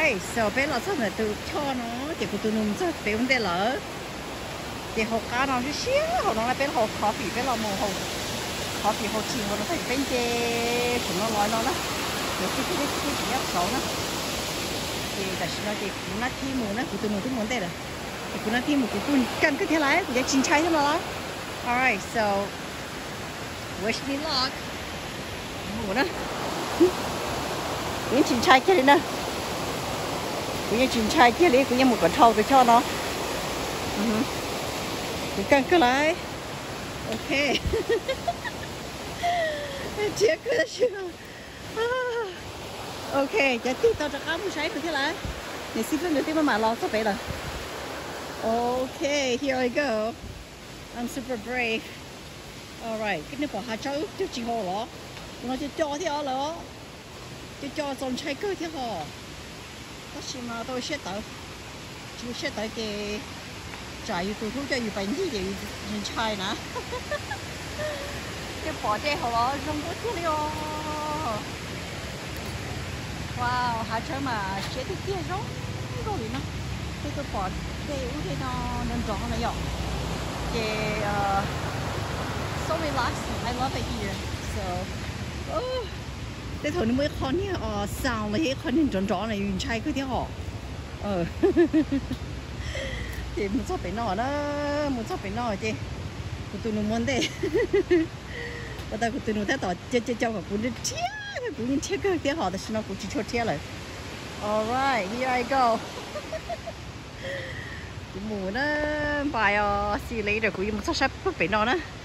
Alright, so bé là sao này từ cho nó thì của tụi nó rất bé vấn đề lỡ thì học cá nó sẽ xíu học nó là bé học khó bị bé là mồ học khó bị học chịu nó phải bên kia của nó nói nó đó nhiều cái chỉ áp sáu đó thì tại sao thì cũng là thi mù nó của tụi nó cũng muốn đây là thì cũng là thi mù của tụi cần cái thế này của cái chín trái thế nào đó. Alright, so wish me luck. Mù đó những chín trái kia đấy nè cũng như chín trái kia đấy cũng như một con trâu cái cho nó cũng căng cơ lại ok chết cơ chưa ok giờ tiếp tao cho cá một trái của thế là để xin phép nữa tiếp mà lo sắp về rồi ok here I go I'm super brave alright cái này bỏ hai cháu cho chị hồ đó nó cho thế đó cho dòng trái cơ thế hả có gì mà tôi sẽ tới chú sẽ tới cái trái tụi thu cho yêu bánh gì vậy nhìn trái nè cái bỏ trái hả đó rong có thế liệu wow hai trái mà sẽ đi kia rong rồi nè cái bỏ cái u thế nó nên rõ này vậy cái so relaxing I love it here soแต่ถนนไม่คอนเนี่ยสาวเลยคอนเห็นจอนๆเลยยืนใช้คือที่หอเจ๊มึงชอบไปนอนนะมึงชอบไปนอนเจ๊กูตัวนุ่มมันเด้แต่กูตัวนุ่มแต่ต่อเจ้ากับกูเนี่ยเชี่ยกูยังเชี่ยก็ที่หอแต่ฉันเอากูจะชดเชี่ยเลย alright here I go กูหมูนะบายsee you later กูยังมึงชอบไปนอนนะ